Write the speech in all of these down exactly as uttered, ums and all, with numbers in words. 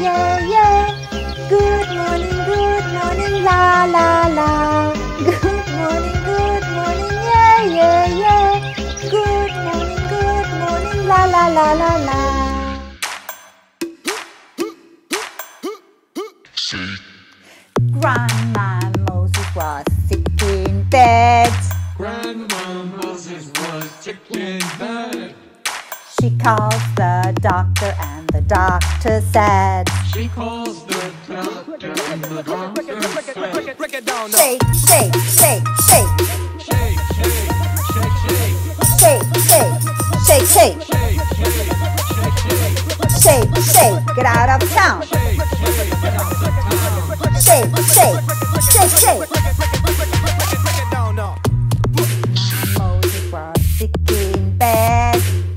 yeah, yeah. Good morning, good morning, la, la, la. Good morning, good morning, yeah, yeah, yeah. Good morning, good morning, la, la, la, la, la. Grandma Moses was sick in bed. Grandma Moses was sick in bed. She calls the doctor and the doctor said, She calls the doctor and the doctor said, Break it down now. Shake, shake, shake, shake. Shake, shake, shake, shake. Shake, shake, shake, shake. Shake, shake, shake, shake. Shake, shake, get out of town. Shake, shake, get out of town. Shake, shake, shake, shake. Break it down now. Moses was sick in bed.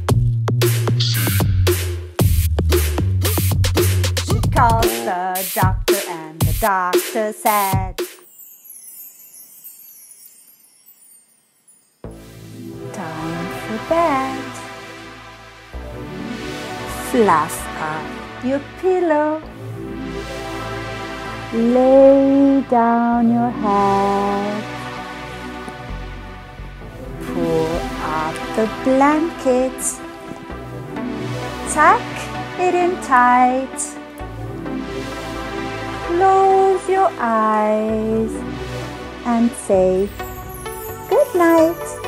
She called the doctor and the doctor said, time for bed. Fluff up your pillow. Lay down your head. Pull up the blanket. Tuck it in tight. Close your eyes and say good night.